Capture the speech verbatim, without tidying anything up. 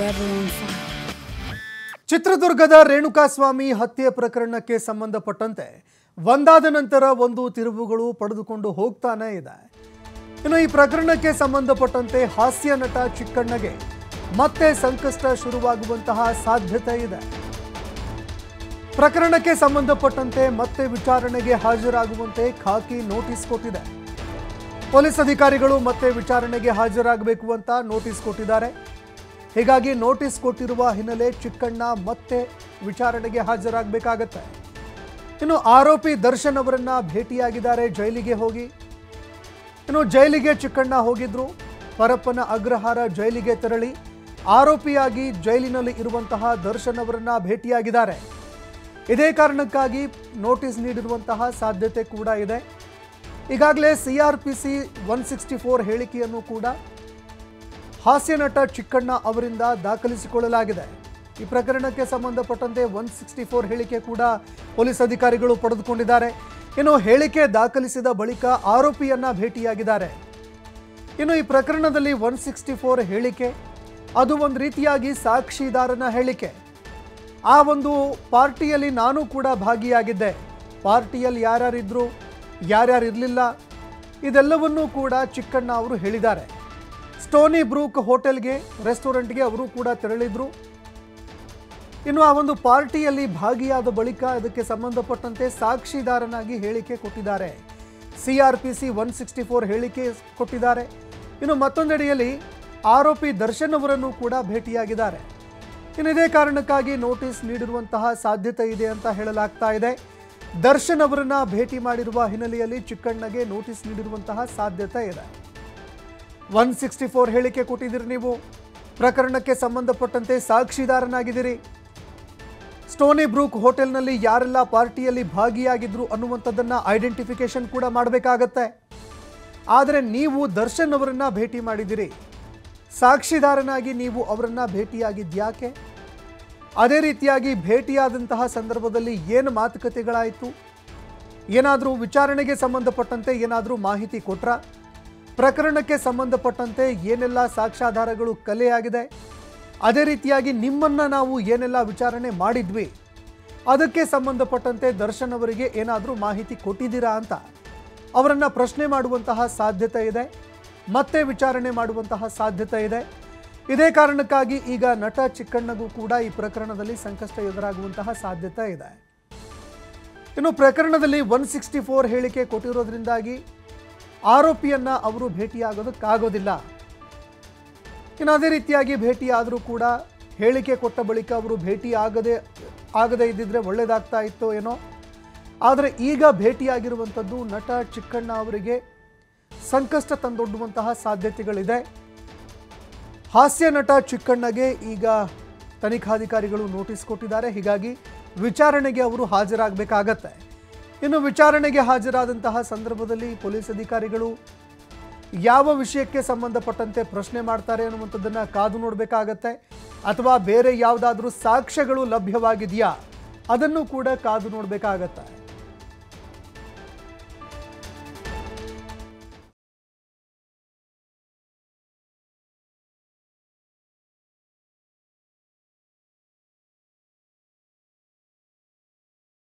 everyone's side. ಚಿತ್ರದುರ್ಗದ ರೇಣುಕಾಸ್ವಾಮಿ ಹತ್ಯೆ ಪ್ರಕರಣಕ್ಕೆ ಸಂಬಂಧಪಟ್ಟಂತೆ ಒಂದಾದ ನಂತರ ಒಂದು ತಿರುವುಗಳು ಪಡೆದುಕೊಂಡು ಹೋಗ್ತಾನೆ ಇದೆ. ಇನ್ನು ಈ ಪ್ರಕರಣಕ್ಕೆ ಸಂಬಂಧಪಟ್ಟಂತೆ ಹಾಸ್ಯ ನಟ ಚಿಕ್ಕಣ್ಣಗೆ ಮತ್ತೆ ಸಂಕಷ್ಟ ಶುರುವಾಗುವಂತಹ ಸಾಧ್ಯತೆ ಇದೆ. ಪ್ರಕರಣಕ್ಕೆ ಸಂಬಂಧಪಟ್ಟಂತೆ ಮತ್ತೆ ವಿಚಾರಣೆಗೆ ಹಾಜರಾಗುವಂತೆ ಖಾಕಿ ನೋಟಿಸ್ ಕೊಟ್ಟಿದೆ. ಪೊಲೀಸ್ ಅಧಿಕಾರಿಗಳು ಮತ್ತೆ ವಿಚಾರಣೆಗೆ ಹಾಜರಾಗಬೇಕು ಅಂತ ನೋಟಿಸ್ ಕೊಟ್ಟಿದ್ದಾರೆ. ಹೀಗಾಗಿ ನೋಟಿಸ್ ಕೊಟ್ಟಿರುವ ಹಿನ್ನೆಲೆ ಚಿಕ್ಕಣ್ಣ ಮತ್ತೆ ವಿಚಾರಣೆಗೆ ಹಾಜರಾಗಬೇಕಾಗತ್ತೆ. ಇನ್ನು ಆರೋಪಿ ದರ್ಶನ್ ಅವರನ್ನ ಭೇಟಿಯಾಗಿದ್ದಾರೆ ಜೈಲಿಗೆ ಹೋಗಿ. ಇನ್ನು ಜೈಲಿಗೆ ಚಿಕ್ಕಣ್ಣ ಹೋಗಿದ್ರು. ಪರಪ್ಪನ ಅಗ್ರಹಾರ ಜೈಲಿಗೆ ತೆರಳಿ ಆರೋಪಿಯಾಗಿ ಜೈಲಿನಲ್ಲಿ ಇರುವಂತಹ ದರ್ಶನ್ ಅವರನ್ನ ಭೇಟಿಯಾಗಿದ್ದಾರೆ. ಇದೇ ಕಾರಣಕ್ಕಾಗಿ ನೋಟಿಸ್ ನೀಡಿರುವಂತಹ ಸಾಧ್ಯತೆ ಕೂಡ ಇದೆ. ಈಗಾಗಲೇ C R P C one sixty four ಹೇಳಿಕೆಯನ್ನು ಕೂಡ ಹಾಸ್ಯ ನಟ ಚಿಕ್ಕಣ್ಣ ಅವರಿಂದ ದಾಖಲಿಸಿಕೊಳ್ಳಲಾಗಿದೆ. ಈ ಪ್ರಕರಣಕ್ಕೆ ಸಂಬಂಧಪಟ್ಟಂತೆ ಒನ್ ಸಿಕ್ಸ್ಟಿ ಫೋರ್ ಹೇಳಿಕೆ ಕೂಡ ಪೊಲೀಸ್ ಅಧಿಕಾರಿಗಳು ಪಡೆದುಕೊಂಡಿದ್ದಾರೆ. ಇನ್ನು ಹೇಳಿಕೆ ದಾಖಲಿಸಿದ ಬಳಿಕ ಆರೋಪಿಯನ್ನ ಭೇಟಿಯಾಗಿದ್ದಾರೆ. ಇನ್ನು ಈ ಪ್ರಕರಣದಲ್ಲಿ ಒನ್ ಸಿಕ್ಸ್ಟಿ ಫೋರ್ ಹೇಳಿಕೆ ಅದು ಒಂದು ರೀತಿಯಾಗಿ ಸಾಕ್ಷಿದಾರನ ಹೇಳಿಕೆ. ಆ ಒಂದು ಪಾರ್ಟಿಯಲ್ಲಿ ನಾನು ಕೂಡ ಭಾಗಿಯಾಗಿದ್ದೆ, ಪಾರ್ಟಿಯಲ್ಲಿ ಯಾರ್ಯಾರಿದ್ರು ಯಾರ್ಯಾರು ಇರಲಿಲ್ಲ ಇದೆಲ್ಲವನ್ನೂ ಕೂಡ ಚಿಕ್ಕಣ್ಣ ಅವರು ಹೇಳಿದ್ದಾರೆ. ಸ್ಟೋನಿ ಬ್ರೂಕ್ ಹೋಟೆಲ್ಗೆ ರೆಸ್ಟೋರೆಂಟ್ಗೆ ಅವರು ಕೂಡ ತೆರಳಿದ್ರು. ಇನ್ನು ಆ ಒಂದು ಪಾರ್ಟಿಯಲ್ಲಿ ಭಾಗಿಯಾದ ಬಳಿಕ ಇದಕ್ಕೆ ಸಂಬಂಧಪಟ್ಟಂತೆ ಸಾಕ್ಷಿದಾರನಾಗಿ ಹೇಳಿಕೆ ಕೊಟ್ಟಿದ್ದಾರೆ. C R P C one sixty four ಹೇಳಿಕೆ ಕೊಟ್ಟಿದ್ದಾರೆ. ಇನ್ನು ಮತ್ತೊಂದೆಡೆಯಲ್ಲಿ ಆರೋಪಿ ದರ್ಶನ್ ಅವರನ್ನು ಕೂಡ ಭೇಟಿಯಾಗಿದ್ದಾರೆ. ಇನ್ನು ಇದೇ ಕಾರಣಕ್ಕಾಗಿ ನೋಟಿಸ್ ನೀಡಿರುವಂತಹ ಸಾಧ್ಯತೆ ಇದೆ ಅಂತ ಹೇಳಲಾಗ್ತಾ ಇದೆ. ದರ್ಶನ್ ಅವರನ್ನ ಭೇಟಿ ಮಾಡಿರುವ ಹಿನ್ನೆಲೆಯಲ್ಲಿ ಚಿಕ್ಕಣ್ಣಗೆ ನೋಟಿಸ್ ನೀಡಿರುವಂತಹ ಸಾಧ್ಯತೆ ಇದೆ. ಒನ್ ಸಿಕ್ಸ್ಟಿ ಫೋರ್ ಹೇಳಿಕೆ ಕೊಟ್ಟಿದ್ದೀರಿ, ನೀವು ಪ್ರಕರಣಕ್ಕೆ ಸಂಬಂಧಪಟ್ಟಂತೆ ಸಾಕ್ಷಿದಾರನಾಗಿದ್ದೀರಿ. ಸ್ಟೋನಿ ಬ್ರೂಕ್ ಹೋಟೆಲ್ನಲ್ಲಿ ಯಾರೆಲ್ಲ ಪಾರ್ಟಿಯಲ್ಲಿ ಭಾಗಿಯಾಗಿದ್ರು ಅನ್ನುವಂಥದ್ದನ್ನು ಐಡೆಂಟಿಫಿಕೇಶನ್ ಕೂಡ ಮಾಡಬೇಕಾಗತ್ತೆ. ಆದರೆ ನೀವು ದರ್ಶನ್ ಅವರನ್ನ ಭೇಟಿ ಮಾಡಿದ್ದೀರಿ, ಸಾಕ್ಷಿದಾರನಾಗಿ ನೀವು ಅವರನ್ನ ಭೇಟಿಯಾಗಿದ್ಯಾಕೆ? ಅದೇ ರೀತಿಯಾಗಿ ಭೇಟಿಯಾದಂತಹ ಸಂದರ್ಭದಲ್ಲಿ ಏನು ಮಾತುಕತೆಗಳಾಯಿತು? ಏನಾದರೂ ವಿಚಾರಣೆಗೆ ಸಂಬಂಧಪಟ್ಟಂತೆ ಏನಾದರೂ ಮಾಹಿತಿ ಕೊಟ್ರಾ? ಪ್ರಕರಣಕ್ಕೆ ಸಂಬಂಧಪಟ್ಟಂತೆ ಏನೆಲ್ಲ ಸಾಕ್ಷ್ಯಾಧಾರಗಳು ಕಲೆಯಾಗಿದೆ? ಅದೇ ರೀತಿಯಾಗಿ ನಿಮ್ಮನ್ನು ನಾವು ಏನೆಲ್ಲ ವಿಚಾರಣೆ ಮಾಡಿದ್ವಿ ಅದಕ್ಕೆ ಸಂಬಂಧಪಟ್ಟಂತೆ ದರ್ಶನ್ ಅವರಿಗೆ ಏನಾದರೂ ಮಾಹಿತಿ ಕೊಟ್ಟಿದ್ದೀರಾ ಅಂತ ಅವರನ್ನು ಪ್ರಶ್ನೆ ಮಾಡುವಂತಹ ಸಾಧ್ಯತೆ ಇದೆ. ಮತ್ತೆ ವಿಚಾರಣೆ ಮಾಡುವಂತಹ ಸಾಧ್ಯತೆ ಇದೆ. ಇದೇ ಕಾರಣಕ್ಕಾಗಿ ಈಗ ನಟ ಚಿಕ್ಕಣ್ಣಗೂ ಕೂಡ ಈ ಪ್ರಕರಣದಲ್ಲಿ ಸಂಕಷ್ಟ ಎದುರಾಗುವಂತಹ ಸಾಧ್ಯತೆ ಇದೆ. ಇನ್ನು ಪ್ರಕರಣದಲ್ಲಿ ಒನ್ ಸಿಕ್ಸ್ಟಿ ಫೋರ್ ಹೇಳಿಕೆ ಕೊಟ್ಟಿರೋದ್ರಿಂದಾಗಿ ಆರೋಪಿಯನ್ನ ಅವರು ಭೇಟಿಯಾಗೋದಕ್ಕಾಗೋದಿಲ್ಲ. ಇನ್ನು ಅದೇ ರೀತಿಯಾಗಿ ಭೇಟಿಯಾದರೂ ಕೂಡ ಹೇಳಿಕೆ ಕೊಟ್ಟ ಬಳಿಕ ಅವರು ಭೇಟಿ ಆಗದೆ ಆಗದೇ ಇದ್ದಿದ್ರೆ ಒಳ್ಳೆಯದಾಗ್ತಾ ಇತ್ತೋ ಏನೋ. ಆದರೆ ಈಗ ಭೇಟಿಯಾಗಿರುವಂಥದ್ದು ನಟ ಚಿಕ್ಕಣ್ಣ ಅವರಿಗೆ ಸಂಕಷ್ಟ ತಂದೊಡ್ಡುವಂತಹ ಸಾಧ್ಯತೆಗಳಿದೆ. ಹಾಸ್ಯ ನಟ ಚಿಕ್ಕಣ್ಣಗೆ ಈಗ ತನಿಖಾಧಿಕಾರಿಗಳು ನೋಟಿಸ್ ಕೊಟ್ಟಿದ್ದಾರೆ. ಹೀಗಾಗಿ ವಿಚಾರಣೆಗೆ ಅವರು ಹಾಜರಾಗಬೇಕಾಗತ್ತೆ. ಇನ್ನು ವಿಚಾರಣೆಗೆ ಹಾಜರಾದಂತಹ ಸಂದರ್ಭದಲ್ಲಿ ಪೊಲೀಸ್ ಅಧಿಕಾರಿಗಳು ಯಾವ ವಿಷಯಕ್ಕೆ ಸಂಬಂಧಪಟ್ಟಂತೆ ಪ್ರಶ್ನೆ ಮಾಡ್ತಾರೆ ಅನ್ನುವಂಥದ್ದನ್ನು ಕಾದು ನೋಡಬೇಕಾಗತ್ತೆ. ಅಥವಾ ಬೇರೆ ಯಾವುದಾದ್ರೂ ಸಾಕ್ಷ್ಯಗಳು ಲಭ್ಯವಾಗಿದೆಯಾ ಅದನ್ನು ಕೂಡ ಕಾದು ನೋಡಬೇಕಾಗತ್ತೆ.